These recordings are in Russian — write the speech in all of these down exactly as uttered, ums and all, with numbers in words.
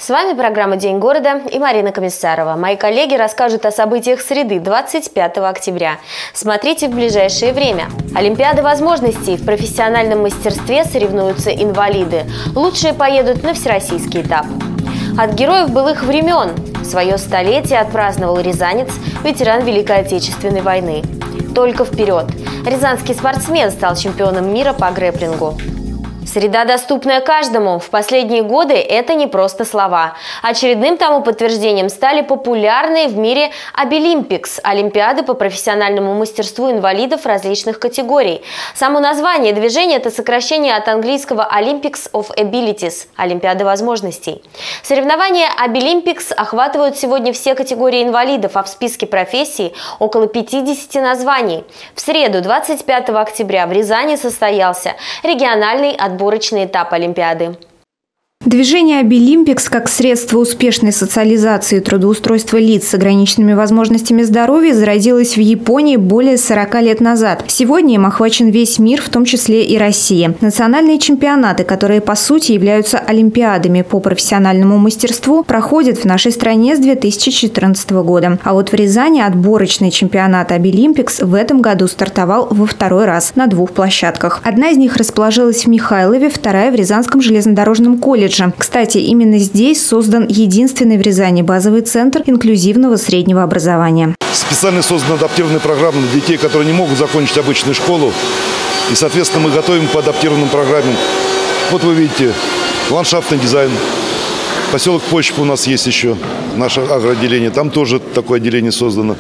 С вами программа «День города» и Марина Комиссарова. Мои коллеги расскажут о событиях среды, двадцать пятого октября. Смотрите в ближайшее время. Олимпиада возможностей. В профессиональном мастерстве соревнуются инвалиды. Лучшие поедут на всероссийский этап. От героев былых времен. Свое столетие отпраздновал рязанец, ветеран Великой Отечественной войны. Только вперед! Рязанский спортсмен стал чемпионом мира по грэпплингу. Среда, доступная каждому. В последние годы это не просто слова. Очередным тому подтверждением стали популярные в мире Обилимпикс – Олимпиады по профессиональному мастерству инвалидов различных категорий. Само название движения – это сокращение от английского Olympics of Abilities – Олимпиада возможностей. Соревнования Обилимпикс охватывают сегодня все категории инвалидов, а в списке профессий около пятидесяти названий. В среду, двадцать пятого октября, в Рязани состоялся региональный отбор. Отборочный этап Олимпиады. Движение Обилимпикс как средство успешной социализации и трудоустройства лиц с ограниченными возможностями здоровья зародилось в Японии более сорока лет назад. Сегодня им охвачен весь мир, в том числе и Россия. Национальные чемпионаты, которые по сути являются олимпиадами по профессиональному мастерству, проходят в нашей стране с две тысячи четырнадцатого года. А вот в Рязани отборочный чемпионат Обилимпикс в этом году стартовал во второй раз на двух площадках. Одна из них расположилась в Михайлове, вторая в Рязанском железнодорожном колледже. Кстати, именно здесь создан единственный в Рязани базовый центр инклюзивного среднего образования. Специально создана адаптированная программа для детей, которые не могут закончить обычную школу. И, соответственно, мы готовим по адаптированным программам. Вот вы видите, ландшафтный дизайн. Поселок Почепа у нас есть еще, наше агроотделение. Там тоже такое отделение создано.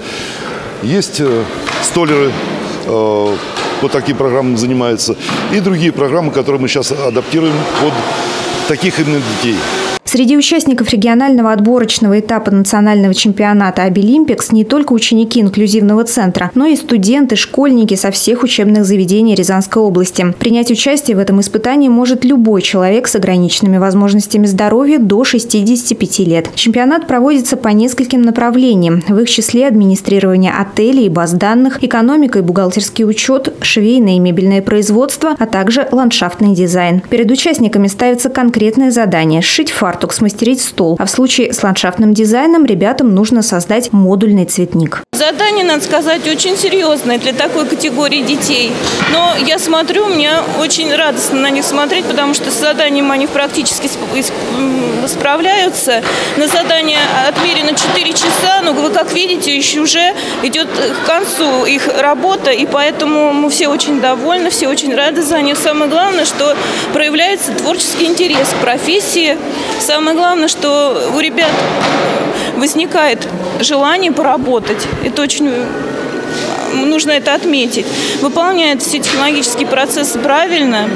Есть э, столеры, э, вот такие программы занимаются. И другие программы, которые мы сейчас адаптируем под таких именно детей. Среди участников регионального отборочного этапа национального чемпионата Обилимпикс не только ученики инклюзивного центра, но и студенты, школьники со всех учебных заведений Рязанской области. Принять участие в этом испытании может любой человек с ограниченными возможностями здоровья до шестидесяти пяти лет. Чемпионат проводится по нескольким направлениям. В их числе администрирование отелей и баз данных, экономика и бухгалтерский учет, швейное и мебельное производство, а также ландшафтный дизайн. Перед участниками ставится конкретное задание – сшить фартук, смастерить стол. А в случае с ландшафтным дизайном ребятам нужно создать модульный цветник. Задание, надо сказать, очень серьезное для такой категории детей. Но я смотрю, мне очень радостно на них смотреть, потому что с заданием они практически справляются. На задание отмерено четыре часа, но вы как видите, еще уже идет к концу их работа, и поэтому мы все очень довольны, все очень рады за них. Самое главное, что проявляется творческий интерес к профессии. Самое главное, что у ребят возникает желание поработать. Это очень нужно это отметить. Выполняют все технологические процессы правильно.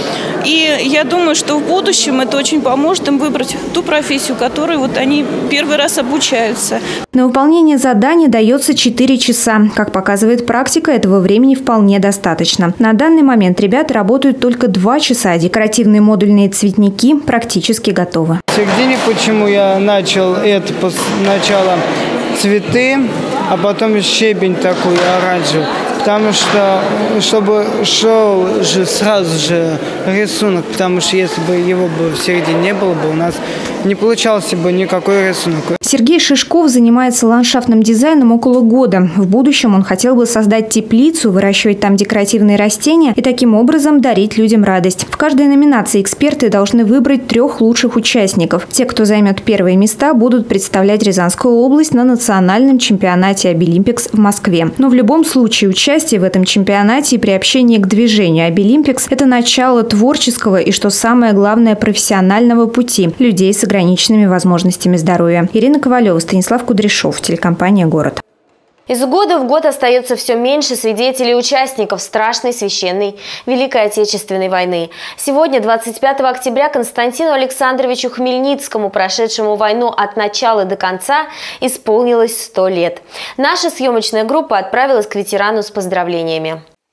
И я думаю, что в будущем это очень поможет им выбрать ту профессию, которой вот они первый раз обучаются. На выполнение задания дается четыре часа. Как показывает практика, этого времени вполне достаточно. На данный момент ребята работают только два часа. Декоративные модульные цветники практически готовы. В середине, почему я начал это сначала цветы, а потом щебень такой оранжевый. Потому что, чтобы шел же сразу же рисунок, потому что если бы его бы в середине не было бы, у нас не получался бы никакой рисунок. Сергей Шишков занимается ландшафтным дизайном около года. В будущем он хотел бы создать теплицу, выращивать там декоративные растения и таким образом дарить людям радость. В каждой номинации эксперты должны выбрать трех лучших участников. Те, кто займет первые места, будут представлять Рязанскую область на национальном чемпионате Обилимпикс в Москве. Но в любом случае участие Участие в этом чемпионате и приобщение к движению Обилимпикс – это начало творческого и, что самое главное, профессионального пути людей с ограниченными возможностями здоровья. Ирина Ковалева, Станислав Кудряшов, телекомпания «Город». Из года в год остается все меньше свидетелей и участников страшной священной Великой Отечественной войны. Сегодня, двадцать пятого октября, Константину Александровичу Хмельницкому, прошедшему войну от начала до конца, исполнилось сто лет. Наша съемочная группа отправилась к ветерану с поздравлениями.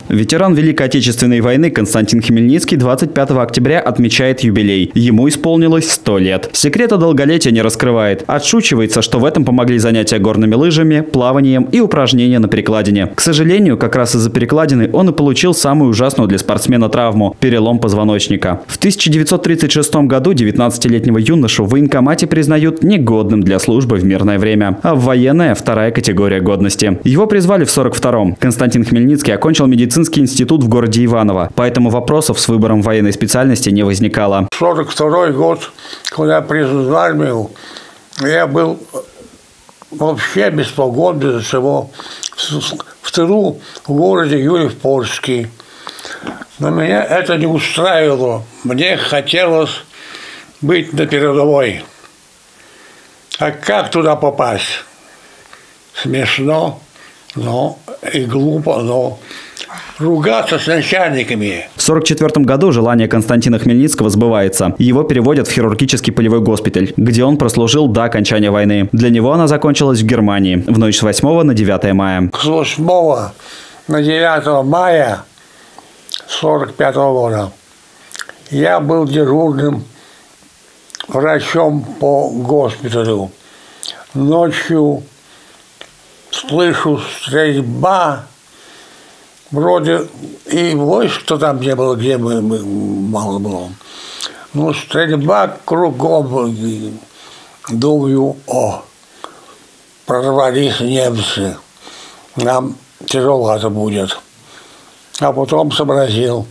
Ветеран Великой Отечественной войны Константин Хмельницкий двадцать пятого октября отмечает юбилей. Ему исполнилось сто лет. Секрета долголетия не раскрывает. Отшучивается, что в этом помогли занятия горными лыжами, плаванием и упражнения на перекладине. К сожалению, как раз из-за перекладины он и получил самую ужасную для спортсмена травму – перелом позвоночника. В тысяча девятьсот тридцать шестом году девятнадцатилетнего юношу в военкомате признают негодным для службы в мирное время, а в военное – вторая категория годности. Его призвали в сорок втором. Константин Хмельницкий окончил медицинский институт в городе Иваново, поэтому вопросов с выбором военной специальности не возникало. сорок второй год, когда призван в армию, я был вообще без погон, без всего, в тылу в городе Юрьев-Польский. Но меня это не устраивало. Мне хотелось быть на передовой. А как туда попасть? Смешно, но и глупо, но ругаться с начальниками. В сорок четвёртом году желание Константина Хмельницкого сбывается. Его переводят в хирургический полевой госпиталь, где он прослужил до окончания войны. Для него она закончилась в Германии в ночь с восьмого на девятое мая. С восьмого на девятое мая сорок пятого года я был дежурным врачом по госпиталю. Ночью слышу стрельба. Вроде и войск-то там не было, где мы, мы мало было. Но стрельба кругом. Думаю, о, прорвались немцы. Нам тяжело будет. А потом сообразил,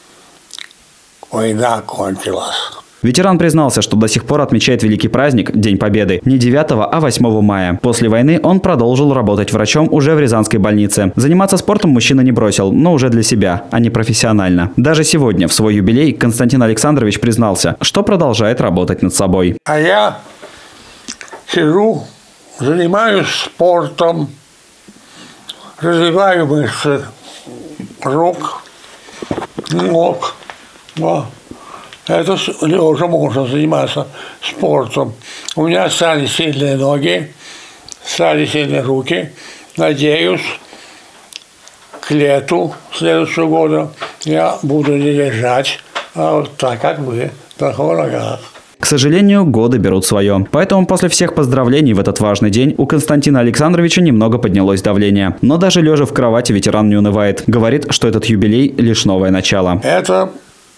война кончилась. Ветеран признался, что до сих пор отмечает великий праздник, День Победы, не девятого, а восьмого мая. После войны он продолжил работать врачом уже в Рязанской больнице. Заниматься спортом мужчина не бросил, но уже для себя, а не профессионально. Даже сегодня, в свой юбилей, Константин Александрович признался, что продолжает работать над собой. А я сижу, занимаюсь спортом, развиваю мышцы рук, ног. Это лежа можно заниматься спортом. У меня стали сильные ноги, стали сильные руки. Надеюсь, к лету следующего года я буду не лежать, а вот так, как вы, на ногах. К сожалению, годы берут свое. Поэтому после всех поздравлений в этот важный день у Константина Александровича немного поднялось давление. Но даже лежа в кровати ветеран не унывает. Говорит, что этот юбилей – лишь новое начало. Это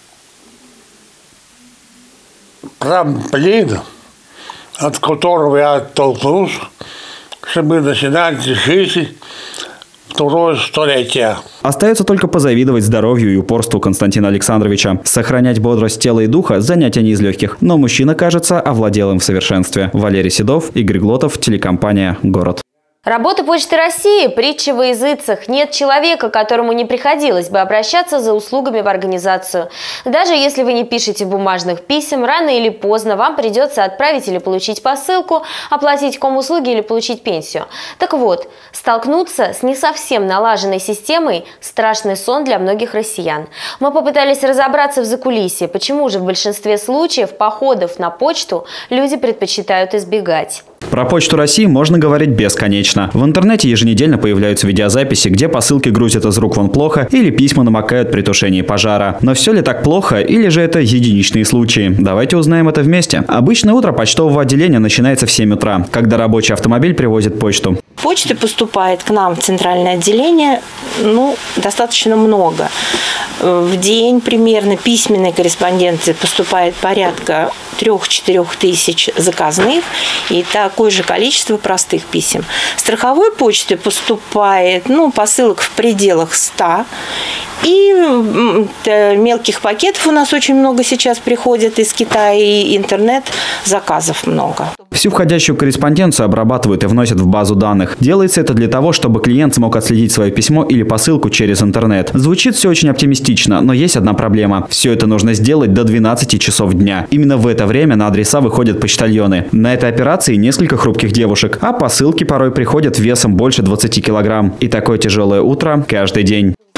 трамплин, от которого я оттолкнусь, чтобы начинать жить второе столетие. Остается только позавидовать здоровью и упорству Константина Александровича. Сохранять бодрость тела и духа – занятие не из легких. Но мужчина, кажется, овладел им в совершенстве. Валерий Седов, Игорь Глотов, телекомпания «Город». Работа Почты России – притча во языцах. Нет человека, которому не приходилось бы обращаться за услугами в организацию. Даже если вы не пишете бумажных писем, рано или поздно вам придется отправить или получить посылку, оплатить комуслуги или получить пенсию. Так вот, столкнуться с не совсем налаженной системой – страшный сон для многих россиян. Мы попытались разобраться в закулисье, почему же в большинстве случаев походов на почту люди предпочитают избегать. Про Почту России можно говорить бесконечно. В интернете еженедельно появляются видеозаписи, где посылки грузят из рук вон плохо или письма намокают при тушении пожара. Но все ли так плохо или же это единичные случаи? Давайте узнаем это вместе. Обычное утро почтового отделения начинается в семь утра, когда рабочий автомобиль привозит почту. Почты поступает к нам в центральное отделение ну, достаточно много. В день примерно письменной корреспонденции поступает порядка трех-четырех тысяч заказных и такое же количество простых писем. Страховой почты поступает ну, посылок в пределах ста. И мелких пакетов у нас очень много сейчас приходит из Китая, и интернет-заказов много. Всю входящую корреспонденцию обрабатывают и вносят в базу данных. Делается это для того, чтобы клиент смог отследить свое письмо или посылку через интернет. Звучит все очень оптимистично, но есть одна проблема. Все это нужно сделать до двенадцати часов дня. Именно в это время на адреса выходят почтальоны. На этой операции несколько хрупких девушек, а посылки порой приходят весом больше двадцати килограмм. И такое тяжелое утро каждый день.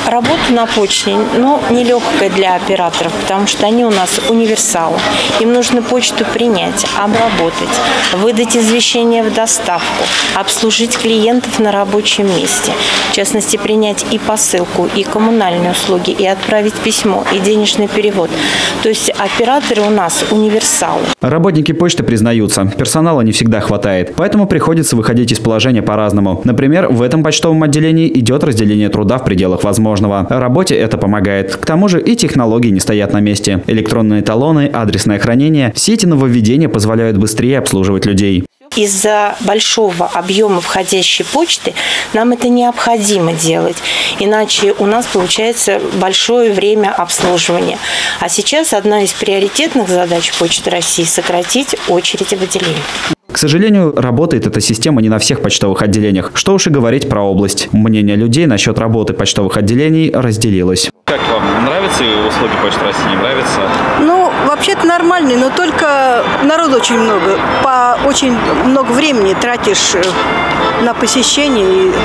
Работа на почте, ну, нелегкая для операторов, потому что они у нас универсалы. Им нужно почту принять, обработать, выдать извещение в доставку, обслужить клиентов на рабочем месте. В частности, принять и посылку, и коммунальные услуги, и отправить письмо, и денежный перевод. То есть операторы у нас универсалы. Работники почты признаются, персонала не всегда хватает, поэтому приходится выходить из положения по-разному. Например, в этом почтовом отделении идет разделение труда в пределах возможного. Работе это помогает. К тому же и технологии не стоят на месте. Электронные талоны, адресное хранение – все эти нововведения позволяют быстрее обслуживать людей. Из-за большого объема входящей почты нам это необходимо делать, иначе у нас получается большое время обслуживания. А сейчас одна из приоритетных задач Почты России – сократить очереди в отделении. К сожалению, работает эта система не на всех почтовых отделениях. Что уж и говорить про область. Мнение людей насчет работы почтовых отделений разделилось. Как вам? Нравятся услуги Почты России? Не нравятся? Ну, вообще-то нормальный, но только народу очень много. По очень много времени тратишь на посещение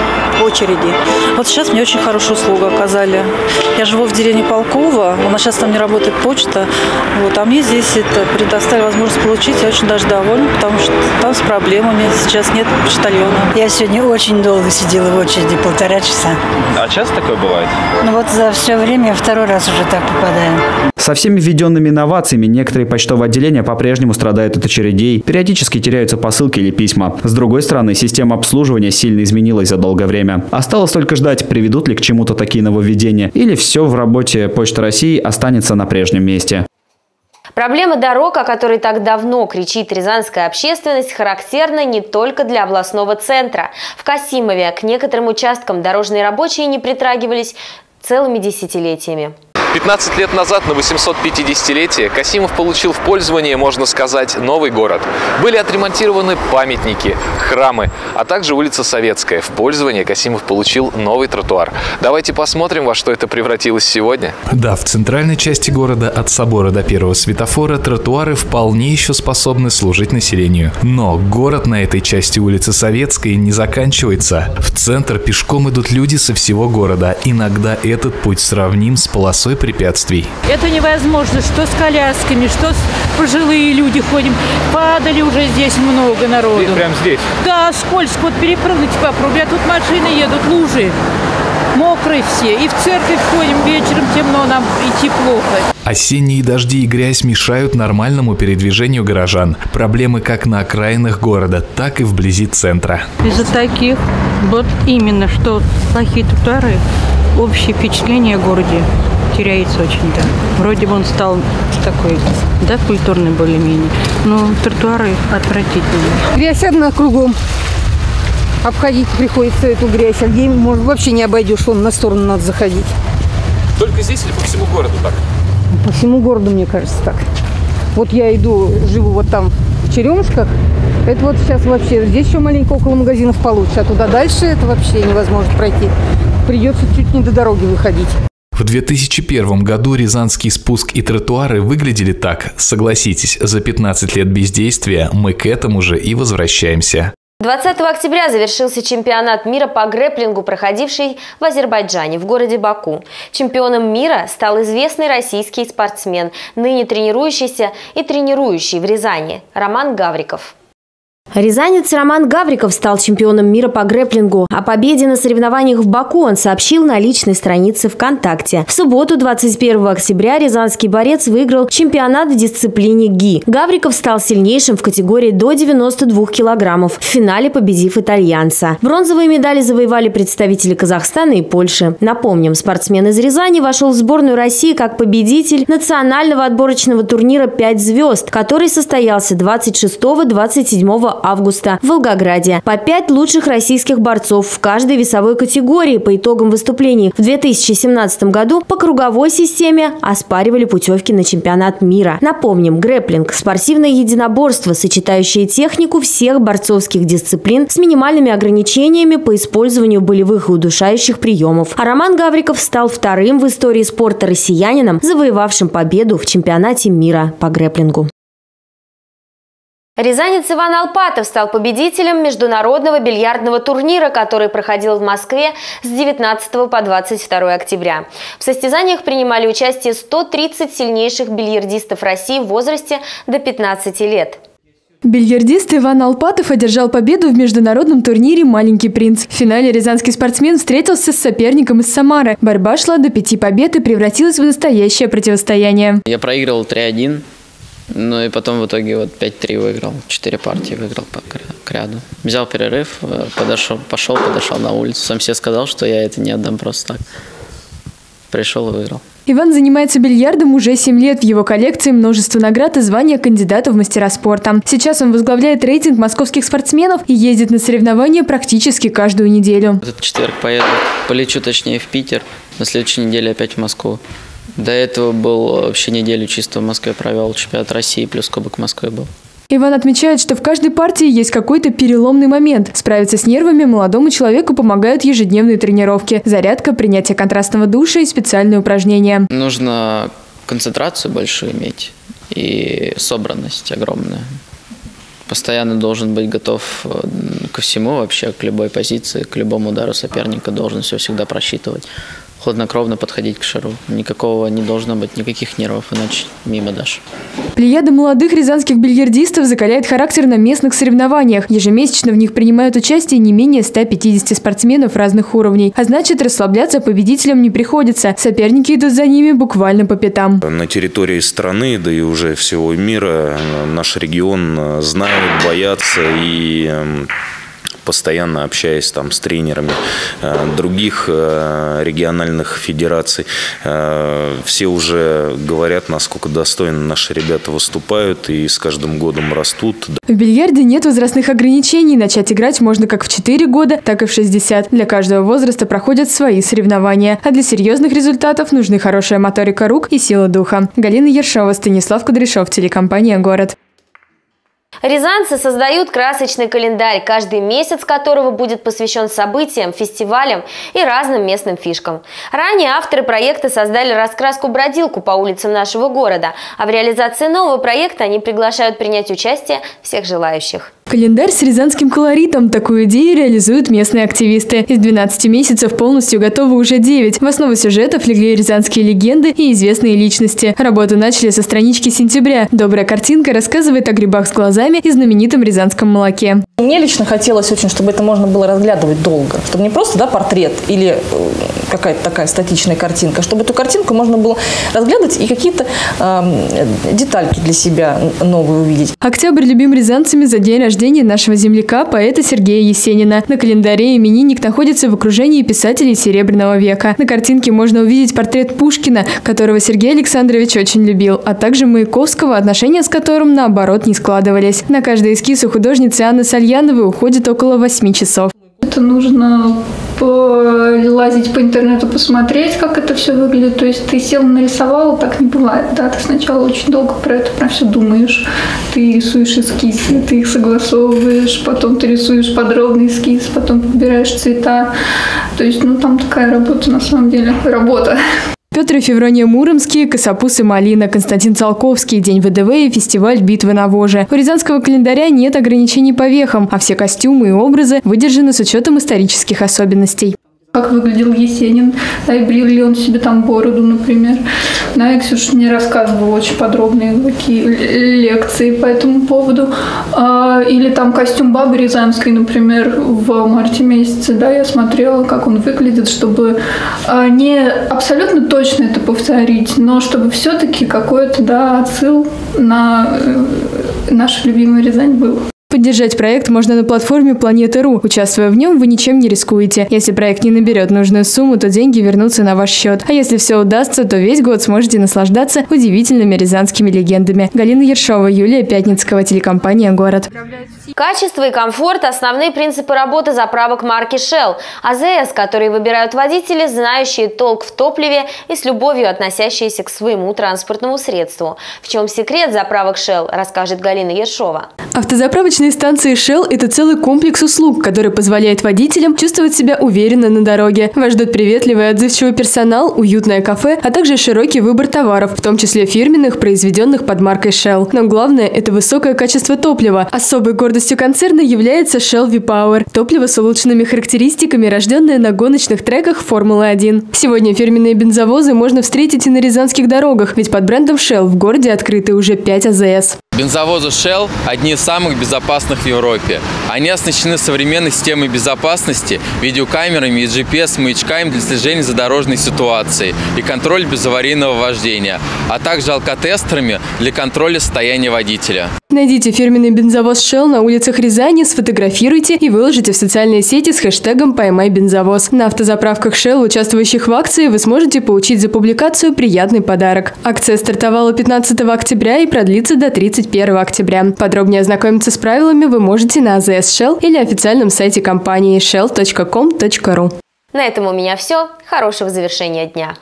и очереди. Вот сейчас мне очень хорошую услугу оказали. Я живу в деревне Полково, у нас сейчас там не работает почта. Вот, а мне здесь это предоставили возможность получить. Я очень даже довольна, потому что там с проблемами сейчас нет почтальона. Я сегодня очень долго сидела в очереди, полтора часа. А часто такое бывает? Ну вот за все время я второй раз уже так попадаю. Со всеми введенными инновациями некоторые почтовые отделения по-прежнему страдают от очередей, периодически теряются посылки или письма. С другой стороны, система обслуживания сильно изменилась за долгое время. Осталось только ждать, приведут ли к чему-то такие нововведения, или все в работе Почты России останется на прежнем месте. Проблема дорог, о которой так давно кричит рязанская общественность, характерна не только для областного центра. В Касимове к некоторым участкам дорожные рабочие не притрагивались целыми десятилетиями. пятнадцать лет назад на восьмисотпятидесятилетие Касимов получил в пользование, можно сказать, новый город. Были отремонтированы памятники, храмы, а также улица Советская. В пользование Касимов получил новый тротуар. Давайте посмотрим, во что это превратилось сегодня. Да, в центральной части города от собора до первого светофора тротуары вполне еще способны служить населению. Но город на этой части улицы Советской не заканчивается. В центр пешком идут люди со всего города. Иногда этот путь сравним с полосой препятствий. Это невозможно, что с колясками, что с пожилые люди ходим. Падали уже здесь много народу. Здесь, прямо здесь? Да, скользко. Вот перепрыгнуть попробуй. А тут машины едут, лужи. Мокрые все. И в церковь ходим вечером, темно, нам идти плохо. Осенние дожди и грязь мешают нормальному передвижению горожан. Проблемы как на окраинах города, так и вблизи центра. Из-за таких, вот именно, что плохие тротуары, общее впечатление о городе теряется очень, да. Вроде бы он стал такой, да, культурный более-менее, но тротуары отвратительные. Грязь одна кругом. Обходить приходится эту грязь, а где, может, вообще не обойдешь, вон на сторону надо заходить. Только здесь или по всему городу так? По всему городу, мне кажется, так. Вот я иду, живу вот там в Черемушках, это вот сейчас вообще, здесь еще маленько около магазинов получше, а туда дальше это вообще невозможно пройти. Придется чуть не до дороги выходить. В две тысячи первом году рязанский спуск и тротуары выглядели так. Согласитесь, за пятнадцать лет бездействия мы к этому же и возвращаемся. двадцатого октября завершился чемпионат мира по грэпплингу, проходивший в Азербайджане, в городе Баку. Чемпионом мира стал известный российский спортсмен, ныне тренирующийся и тренирующий в Рязани Роман Гавриков. Рязанец Роман Гавриков стал чемпионом мира по грэпплингу. О победе на соревнованиях в Баку он сообщил на личной странице ВКонтакте. В субботу, двадцать первого октября, рязанский борец выиграл чемпионат в дисциплине ГИ. Гавриков стал сильнейшим в категории до девяноста двух килограммов, в финале победив итальянца. Бронзовые медали завоевали представители Казахстана и Польши. Напомним, спортсмен из Рязани вошел в сборную России как победитель национального отборочного турнира «Пять звезд», который состоялся двадцать шестого — двадцать седьмого августа в Волгограде. По пять лучших российских борцов в каждой весовой категории по итогам выступлений в две тысячи семнадцатом году по круговой системе оспаривали путевки на чемпионат мира. Напомним, грэпплинг – спортивное единоборство, сочетающее технику всех борцовских дисциплин с минимальными ограничениями по использованию болевых и удушающих приемов. А Роман Гавриков стал вторым в истории спорта россиянином, завоевавшим победу в чемпионате мира по грэпплингу. Рязанец Иван Алпатов стал победителем международного бильярдного турнира, который проходил в Москве с девятнадцатого по двадцать второе октября. В состязаниях принимали участие сто тридцать сильнейших бильярдистов России в возрасте до пятнадцати лет. Бильярдист Иван Алпатов одержал победу в международном турнире «Маленький принц». В финале рязанский спортсмен встретился с соперником из Самары. Борьба шла до пяти побед и превратилась в настоящее противостояние. Я проиграл три один. Ну и потом в итоге вот пять-три выиграл, четыре партии выиграл по к ряду. Взял перерыв, подошел, пошел, подошел на улицу. Сам себе сказал, что я это не отдам просто так. Пришел и выиграл. Иван занимается бильярдом уже семь лет. В его коллекции множество наград и звания кандидата в мастера спорта. Сейчас он возглавляет рейтинг московских спортсменов и ездит на соревнования практически каждую неделю. Этот четверг поеду, полечу точнее в Питер, на следующей неделе опять в Москву. До этого был вообще неделю чисто в Москве провел, чемпионат России плюс Кубок Москвы был. Иван отмечает, что в каждой партии есть какой-то переломный момент. Справиться с нервами молодому человеку помогают ежедневные тренировки, зарядка, принятие контрастного душа и специальные упражнения. Нужно концентрацию большую иметь и собранность огромную. Постоянно должен быть готов ко всему вообще, к любой позиции, к любому удару соперника, должен все всегда просчитывать. Хладнокровно подходить к шару. Никакого не должно быть, никаких нервов, иначе мимо дашь. Плеяда молодых рязанских бильярдистов закаляет характер на местных соревнованиях. Ежемесячно в них принимают участие не менее ста пятидесяти спортсменов разных уровней. А значит, расслабляться победителям не приходится. Соперники идут за ними буквально по пятам. На территории страны, да и уже всего мира, наш регион знают, боятся и... постоянно общаясь там с тренерами э, других э, региональных федераций, э, все уже говорят, насколько достойно наши ребята выступают и с каждым годом растут. В бильярде нет возрастных ограничений. Начать играть можно как в четыре года, так и в шестьдесят. Для каждого возраста проходят свои соревнования. А для серьезных результатов нужны хорошая моторика рук и сила духа. Галина Ершова, Станислав Кудряшов, телекомпания «Город». Рязанцы создают красочный календарь, каждый месяц которого будет посвящен событиям, фестивалям и разным местным фишкам. Ранее авторы проекта создали раскраску-бродилку по улицам нашего города, а в реализации нового проекта они приглашают принять участие всех желающих. Календарь с рязанским колоритом. Такую идею реализуют местные активисты. Из двенадцати месяцев полностью готовы уже девять. В основу сюжетов легли рязанские легенды и известные личности. Работу начали со странички сентября. Добрая картинка рассказывает о грибах с глазами и знаменитом рязанском молоке. Мне лично хотелось очень, чтобы это можно было разглядывать долго. Чтобы не просто да, портрет или какая-то такая статичная картинка, чтобы эту картинку можно было разглядывать и какие-то э, детальки для себя новые увидеть. Октябрь любим рязанцами за день рождения нашего земляка, поэта Сергея Есенина. На календаре именинник находится в окружении писателей Серебряного века. На картинке можно увидеть портрет Пушкина, которого Сергей Александрович очень любил, а также Маяковского, отношения с которым, наоборот, не складывались. На каждый эскиз у художницы Анны Сальяновой уходит около восьми часов. Это нужно лазить по интернету, посмотреть, как это все выглядит. То есть ты сел, нарисовал, так не бывает. Да? Ты сначала очень долго про это про все думаешь. Ты рисуешь эскизы, ты их согласовываешь, потом ты рисуешь подробный эскиз, потом подбираешь цвета. То есть, ну, там такая работа, на самом деле, работа. Петр и Феврония Муромские, Косопус и Малина, Константин Циолковский, День ВДВ и фестиваль «Битвы на Воже». У рязанского календаря нет ограничений по вехам, а все костюмы и образы выдержаны с учетом исторических особенностей. Как выглядел Есенин, да, и брил ли он себе там бороду, например. Да, и Ксюша мне рассказывала очень подробные такие лекции по этому поводу. А, или там костюм бабы рязанской, например, в марте месяце, да, я смотрела, как он выглядит, чтобы а, не абсолютно точно это повторить, но чтобы все-таки какой-то, да, отсыл на э, нашу любимую Рязань был. Поддержать проект можно на платформе Планета.ру. Участвуя в нем, вы ничем не рискуете. Если проект не наберет нужную сумму, то деньги вернутся на ваш счет. А если все удастся, то весь год сможете наслаждаться удивительными рязанскими легендами. Галина Ершова, Юлия Пятницкого, телекомпания «Город». Качество и комфорт – основные принципы работы заправок марки Shell. АЗС, которые выбирают водители, знающие толк в топливе и с любовью относящиеся к своему транспортному средству. В чем секрет заправок Shell, расскажет Галина Ершова. Автозаправочные Зарядочные станции Shell – это целый комплекс услуг, который позволяет водителям чувствовать себя уверенно на дороге. Вас ждут приветливый и отзывчивый персонал, уютное кафе, а также широкий выбор товаров, в том числе фирменных, произведенных под маркой Shell. Но главное – это высокое качество топлива. Особой гордостью концерна является Shell V-Power – топливо с улучшенными характеристиками, рожденное на гоночных треках Формулы один. Сегодня фирменные бензовозы можно встретить и на рязанских дорогах, ведь под брендом Shell в городе открыты уже пять А З С. Бензовозы Shell – одни из самых безопасных в Европе. Они оснащены современной системой безопасности, видеокамерами и джи пи эс-маячками для слежения за дорожной ситуацией и контроля безаварийного вождения, а также алкотестерами для контроля состояния водителя. Найдите фирменный бензовоз Shell на улицах Рязани, сфотографируйте и выложите в социальные сети с хэштегом «Поймай бензовоз». На автозаправках Shell, участвующих в акции, вы сможете получить за публикацию приятный подарок. Акция стартовала пятнадцатого октября и продлится до тридцать первого октября. Подробнее ознакомиться с правилами вы можете на А З С Shell или официальном сайте компании shell точка ком точка ру. На этом у меня все. Хорошего завершения дня.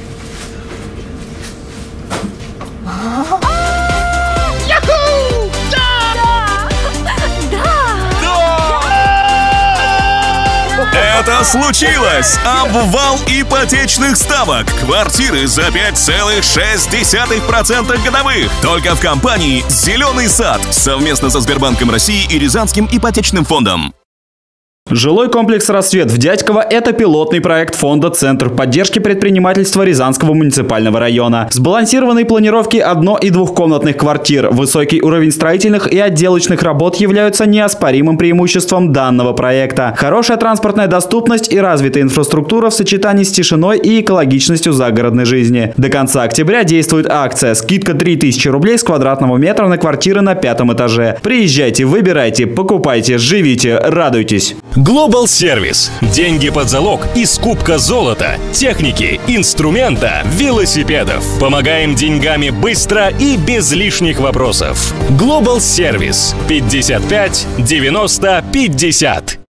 Это случилось! Обвал ипотечных ставок. Квартиры за пять целых шесть десятых процента годовых. Только в компании «Зеленый сад» совместно со Сбербанком России и Рязанским ипотечным фондом. Жилой комплекс «Рассвет» в Дядьково – это пилотный проект фонда «Центр поддержки предпринимательства Рязанского муниципального района». Сбалансированной планировки одно- и двухкомнатных квартир, высокий уровень строительных и отделочных работ являются неоспоримым преимуществом данного проекта. Хорошая транспортная доступность и развитая инфраструктура в сочетании с тишиной и экологичностью загородной жизни. До конца октября действует акция «Скидка три тысячи рублей с квадратного метра на квартиры на пятом этаже». Приезжайте, выбирайте, покупайте, живите, радуйтесь. Global Service. Деньги под залог и скупка золота, техники, инструмента, велосипедов. Помогаем деньгами быстро и без лишних вопросов. Global Service. пятьдесят пять девяносто пятьдесят.